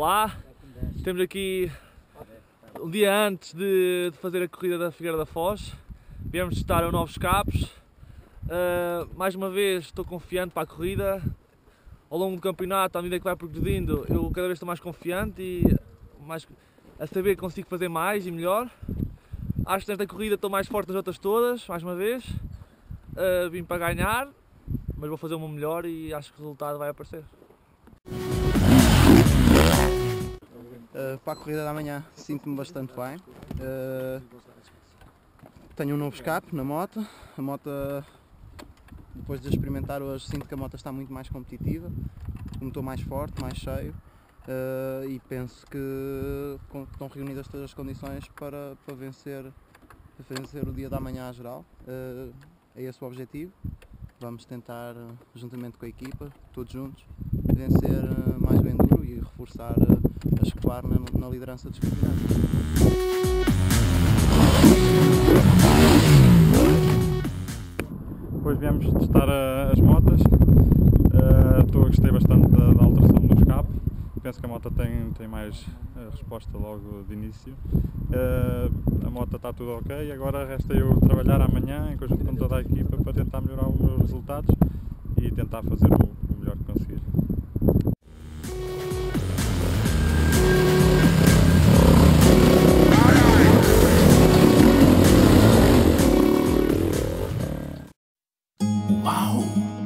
Olá, estamos aqui um dia antes de fazer a corrida da Figueira da Foz. Viemos testar os novos escapes. Mais uma vez estou confiante para a corrida. Ao longo do campeonato, à medida que vai progredindo, eu cada vez estou mais confiante e mais a saber que consigo fazer mais e melhor. Acho que nesta corrida estou mais forte das outras todas, mais uma vez. Vim para ganhar, mas vou fazer o meu melhor e acho que o resultado vai aparecer. Para a corrida da manhã sinto-me bastante bem. Tenho um novo escape na moto. A moto, depois de experimentar hoje, sinto que a moto está muito mais competitiva, o motor mais forte, mais cheio, e penso que estão reunidas todas as condições para vencer o dia da manhã à geral. É esse o objetivo. Vamos tentar, juntamente com a equipa, todos juntos, vencer mais o enduro e reforçar a escoar na liderança dos campeonatos. Depois viemos testar as motas. Gostei bastante da alteração do escape. Penso que a moto tem mais resposta logo de início. A moto está tudo ok, agora resta eu trabalhar amanhã em conjunto com toda a equipa para tentar melhorar os meus resultados e tentar fazer o melhor que conseguir. Uau!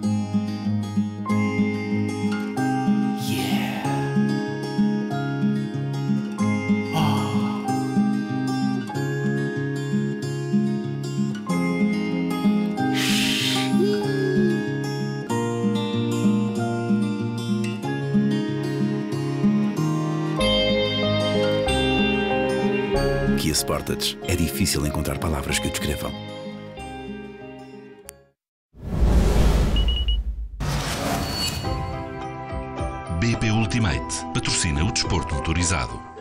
Kia Sportage. É difícil encontrar palavras que o descrevam. BP Ultimate patrocina o desporto motorizado.